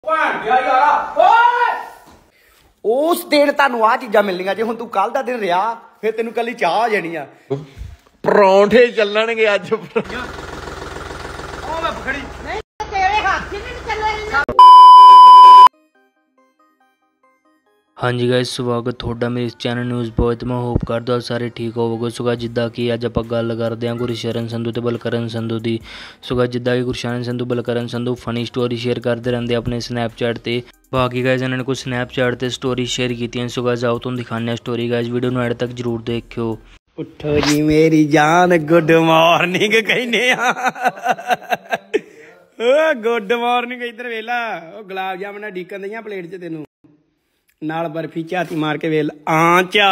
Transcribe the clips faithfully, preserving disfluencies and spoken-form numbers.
उस दिन तानू आ चीज़ां मिलनियां जे हुण तू कल दा दिन रहा फिर तेनू कल चाह आ जानी आ परौंठे चलणगे अज हाँ जी गाइस स्वागत थोड़ा मेरे इस चैनल न्यूज़ बॉय मैं होप करदा सारे ठीक होवोगे। सो गाइस जिद्दां कि अज आपां गल करदे हां गुरशरण संधू ते बलकरण संधू दी। सो गाइस जिद्दां कि Gursharan Sandhu Balkaran Sandhu funny story share करते रहंदे अपने स्नैपचैट ते। बाकी गाइस इन्होंने कुछ स्नैपचैट ते स्टोरी शेयर कीतियां। सो गाइस आओ तुहानूं दिखाने स्टोरी गाइस वीडियो नूं एंड तक जरूर देखियो। उठो जी मेरी जान गुड मॉर्निंग कहने गुड मॉर्निंग इधर वेला गुलाब जामुन डीकन दियां प्लेट च तेनू नाल बर्फी झाती मार के वेल आ चा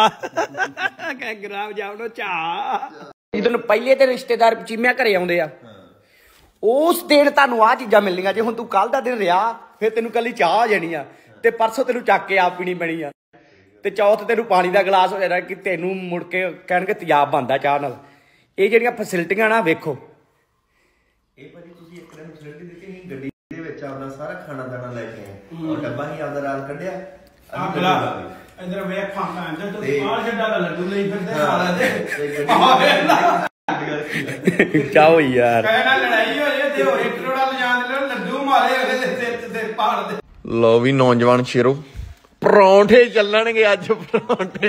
गुलाब जामुन चा ਜਦੋਂ ਪਹਿਲੇ ਤੇ ਰਿਸ਼ਤੇਦਾਰ ਚੀਮਿਆਂ ਘਰੇ ਆਉਂਦੇ ਆ ਉਸ ਦਿਨ ਤੁਹਾਨੂੰ ਆ ਚੀਜ਼ਾਂ ਮਿਲਣੀਆਂ ਜੇ ਹੁਣ ਤੂੰ ਕੱਲ ਦਾ ਦਿਨ ਰਿਹਾ ਫਿਰ ਤੈਨੂੰ ਕੱਲੀ ਚਾਹ ਆ ਜਾਣੀ ਆ ਤੇ ਪਰਸੋਂ ਤੈਨੂੰ ਚੱਕ ਕੇ ਆਪ ਪੀਣੀ ਪੈਣੀ ਆ ਤੇ ਚੌਥ ਤੈਨੂੰ ਪਾਣੀ ਦਾ ਗਲਾਸ ਹੋ ਜਾਣਾ ਕਿ ਤੈਨੂੰ ਮੁੜ ਕੇ ਕਹਿਣਗੇ ਤੇਜ਼ਾਬ ਬਣਦਾ ਚਾਹ ਨਾਲ। ਇਹ ਜਿਹੜੀਆਂ ਫੈਸਿਲਿਟੀਆਂ ਨਾ ਵੇਖੋ ਇਹ ਭਾਜੀ ਤੁਸੀਂ ਇੱਕ ਦਿਨ ਫੈਸਿਲਿਟੀ ਦਿੱਤੀ ਸੀ ਗੱਡੀ ਦੇ ਵਿੱਚ ਆਪਣਾ ਸਾਰਾ ਖਾਣਾ ਦਾਣਾ ਲੈ ਕੇ ਆਏ ਉਹ ਡੱਬਾ ਹੀ ਆਪਦਾ ਰਾਲ ਕੱਢਿਆ ਅਗਲਾ ਇਧਰ ਵੇਖ ਖਾਣਾ ਅੰਦਰ ਤੋਂ ਬਾਹਰ ਛੱਡਾ ਦਾ ਲੱਡੂ ਲਈ ਫਿਰਦੇ ਸਾਲਾ ਦੇ ਚਾਹੋ ਯਾਰ ਕਹਿਣਾ ਲੜਾਈ ਹੋ ਜੇ ਤੇ ਹੋਰ ਇੱਕ ਰੋੜਾ ਲਿਜਾਣ ਦੇ ਲੱਡੂ ਮਾਰੇ ਉਹਦੇ ਸਿਰ ਤੇ ਤੇ ਪਹਾੜ ਦੇ। ਲੋ ਵੀ ਨੌਜਵਾਨ ਸ਼ੇਰੋ परौंठे चलणगे अज परौंठे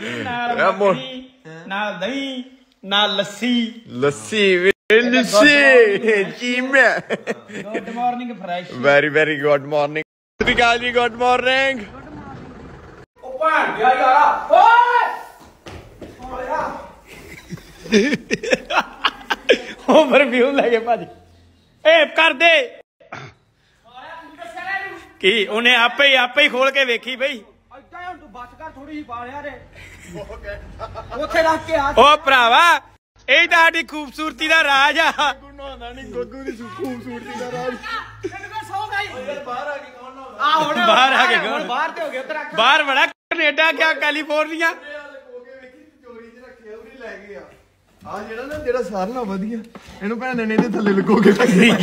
नाल दही नाल लस्सी लस्सी लस्सी चीमे good morning fresh very very good morning Vikas ji good morning ओ भाण गया यारा ओए ओया ओवरव्यू लेके भाजी ए कर दे की उन्हें आपे ही आपे ही खोल के वेखी बई तू बच कर थोड़ी जी बालिया रे ओथे रख के आ ओ भरावा ਇਹ ਤਾਂ ਸਾਡੀ ਖੂਬਸੂਰਤੀ ਦਾ ਰਾਜ ਆ ਗੁਨਾਹਦਾ ਨਹੀਂ ਗੱਗੂ ਦੀ ਖੂਬਸੂਰਤੀ ਦਾ ਰਾਜ ਤੈਨੂੰ ਸੌ ਗਈ ਬਾਹਰ ਆ ਕੇ ਕੌਣ ਨਾ ਆ ਹੁਣ ਬਾਹਰ ਆ ਕੇ ਕੌਣ ਬਾਹਰ ਤੇ ਹੋ ਗਿਆ ਉੱਧਰ ਬਾਹਰ ਬੜਾ ਕੈਨੇਡਾ ਕਿਆ ਕੈਲੀਫੋਰਨੀਆ ਚੋਰੀ ਚ ਰੱਖਿਆ ਉਹ ਨਹੀਂ ਲੈ ਗਿਆ ਆ ਜਿਹੜਾ ਨਾ ਜਿਹੜਾ ਸਾਰਿਆਂ ਨਾਲੋਂ ਵਧੀਆ ਇਹਨੂੰ ਭੈਣ ਨੇ ਇਹਦੇ ਥੱਲੇ ਲੁਕੋ ਕੇ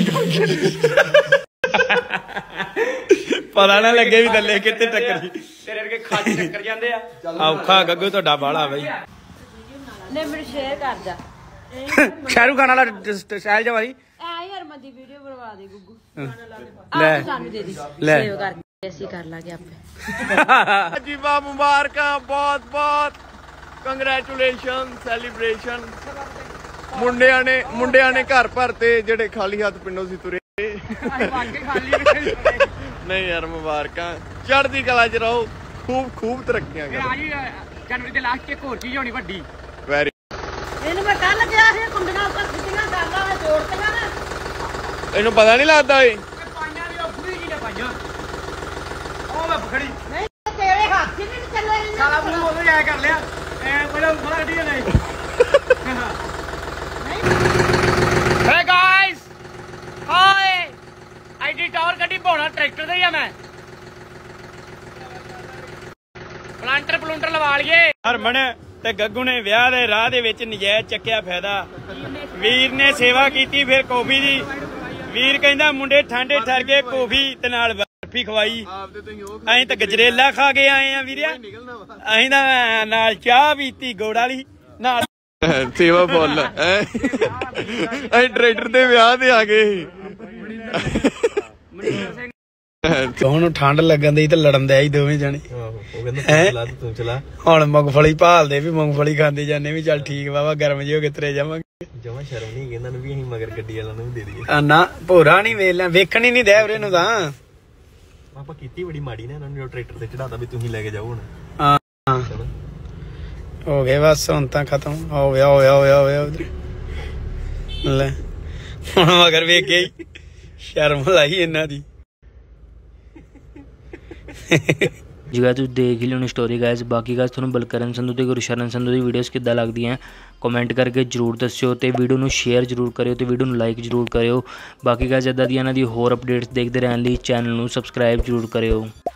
ਪਤਾ ਨਾ ਲੱਗੇ ਵੀ ਥੱਲੇ ਕਿੱਥੇ ਟੱਕਰ ਤੇਰੇ ਵਰਗੇ ਖੱਜ ਟੱਕਰ ਜਾਂਦੇ ਆ ਔਖਾ ਗੱਗੂ ਤੁਹਾਡਾ ਬਾਲਾ ਬਈ ਨੇ ਮੈਨੂੰ ਸ਼ੇਅਰ ਕਰ ਜਾ ਸ਼ਾਹਰੁਖ ਖਾਨ ਵਾਲਾ ਸਟਾਈਲ ਜਿਹਾ ਵਾਲੀ ਐ ਹਰਮਨ ਦੀ ਵੀਡੀਓ ਬਣਵਾ ਦੇ ਗੁੱਗੂ ਲੈ ਸਾਨੂੰ ਦੇ ਦੀ ਲੈ ਸੇਵ ਕਰਕੇ ਅਸੀਂ ਕਰ ਲਾਂਗੇ ਆਪੇ ਜੀਵਾ ਮੁਬਾਰਕਾਂ ਬਹੁਤ ਬਹੁਤ ਕੰਗ੍ਰੈਚੁਲੇਸ਼ਨ ਸੈਲੀਬ੍ਰੇਸ਼ਨ ਮੁੰਡਿਆਂ ਨੇ ਮੁੰਡਿਆਂ ਨੇ ਘਰ ਭਰਤੇ ਜਿਹੜੇ ਖਾਲੀ ਹੱਥ ਪਿੰਡੋਂ ਸੀ ਤੁਰੇ ਨਹੀਂ ਯਾਰ ਮੁਬਾਰਕਾਂ ਚੜ੍ਹਦੀ ਕਲਾ ਚ ਰਹੋ ਖੂਬ ਖੂਬ ਤਰੱਕੀਆਂ ਕਰੋ। ਜਨਵਰੀ ਦੇ ਲਾਸਟ ਇੱਕ ਹੋਰ ਚੀਜ਼ ਹੋਣੀ ਵੱਡੀ ਵੈਰੀ ਇਹਨੂੰ ਮੈਂ ਕੱਲ ਕਿਹਾ ਸੀ ਕੁੰਡੀਆਂ ਉੱਪਰ ਸਿੱਧੀਆਂ ਕਰ ਲਾ ਮੈਂ ਜੋੜਤੀਆਂ ਨਾ ਇਹਨੂੰ ਪਤਾ ਨਹੀਂ ਲੱਗਦਾ ਏ ਪਾਈਆਂ ਵੀ ਉਹ ਪੂਰੀ ਜੀ ਨੇ ਪਾਈਆਂ ਉਹ ਮੈਂ ਫੜੀ ਨਹੀਂ ਤੇਰੇ ਹੱਥ ਹੀ ਨਹੀਂ ਚੱਲੇ ਨੇ ਸਾਲਾ ਮੂੰਹ ਉਹਦੇ ਜਾਇਆ ਕਰ ਲਿਆ ਐ ਪਹਿਲਾਂ ਬੜਾ ਗੱਡੀ ਨਹੀਂ ਹੇ ਗਾਇਸ ਹਾਏ ਆਈਡੀ ਟਾਵਰ ਗੱਡੀ ਪਾਉਣਾ ਟਰੈਕਟਰ ਤੇ ਹੀ ਆ ਮੈਂ ਪਲਾਂਟਰ ਪਲੂੰਟਰ ਲਵਾ ਲਈਏ। ਹਰਮਨ ਤੇ ਗੱਗੂ ਨੇ ਵਿਆਹ ਦੇ ਰਾਹ ਦੇ ਵਿੱਚ ਨਜਾਇਜ਼ ਚੱਕਿਆ ਫਾਇਦਾ। ਵੀਰ ਨੇ ਸੇਵਾ ਕੀਤੀ ਫਿਰ ਕੌਫੀ ਦੀ ਵੀਰ ਕਹਿੰਦਾ ਮੁੰਡੇ ਠੰਡੇ ਠਰ ਗਏ ਕੌਫੀ ਤੇ ਨਾਲ ਬਰਫੀ ਖਵਾਈ ਅਸੀਂ ਤਾਂ ਗਜਰੇਲਾ ਖਾ ਕੇ ਆਏ ਆ ਵੀਰਿਆ ਅਸੀਂ ਤਾਂ ਨਾਲ ਚਾਹ ਪੀਤੀ ਗੁੜ ਵਾਲੀ ਨਾਲ ਸੇਵਾ ਫੁੱਲ ਅਸੀਂ ਟਰੈਕਟਰ ਦੇ ਵਿਆਹ ਤੇ ਆ ਗਏ ਹੁਣ ਠੰਡ ਲੱਗਣ ਦੀ ਤੇ ਲੜਨ ਦੇ ਆਈ ਦੋਵੇਂ ਜਾਣੇ ਤੂੰ ਚਲਾ ਹੁਣ ਮੂੰਗਫਲੀ ਭਾਲਦੇ ਵੀ ਮੂੰਗਫਲੀ ਖਾਂਦੇ ਜਾਂਦੇ ਵੀ ਚੱਲ ਠੀਕ ਵਾਵਾ ਗਰਮ ਜਿਹੇ ਹੋ ਕੇ ਤਰੇ ਜਾਵਾਂਗੇ। ਜਮਾ ਸ਼ਰਮ ਨਹੀਂ ਕਹਿੰਦਾ ਵੀ ਅਸੀਂ ਮਗਰ ਗੱਡੀ ਵਾਲਾਂ ਨੂੰ ਵੀ ਦੇ ਦਈਏ ਨਾ ਭੋਰਾ ਨਹੀਂ ਵੇਖ ਲਿਆ ਵੇਖਣ ਹੀ ਨਹੀਂ ਦੇ ਵੀਰੇ ਨੂੰ ਤਾਂ ਆਪਾਂ ਕੀਤੀ ਬੜੀ ਮਾੜੀ ਨੇ ਇਹਨਾਂ ਨੂੰ ਟਰੈਕਟਰ ਤੇ ਚੜਾਤਾ ਵੀ ਤੁਸੀਂ ਲੈ ਕੇ ਜਾਓ ਹੁਣ ਹਾਂ ਹੋ ਗਏ ਬਸ ਹੁਣ ਤਾਂ ਖਤਮ ਹੋ ਗਿਆ ਹੋਇਆ ਹੋਇਆ ਹੋਇਆ ਉਧਰ ਲੈ ਹੁਣ ਮਗਰ ਵੇਖ ਗਈ ਸ਼ਰਮ ਲਾਈ ਇਹਨਾਂ ਦੀ। जी गाइस तुम देख ही लो स्टोरी गाइस। बाकी गाइस तुहानूं बलकरण संधू ते गुरशरण संधू दी वीडियोस किद्दां लगदियां कमेंट करके जरूर दस्सिओ ते वीडियो नूं शेयर जरूर करिओ ते वीडियो नूं लाइक जरूर करिओ। बाकी गाइस इदां दी इन्हां दी होर अपडेट्स देखदे रहण लई चैनल नूं सबसक्राइब जरूर करिओ।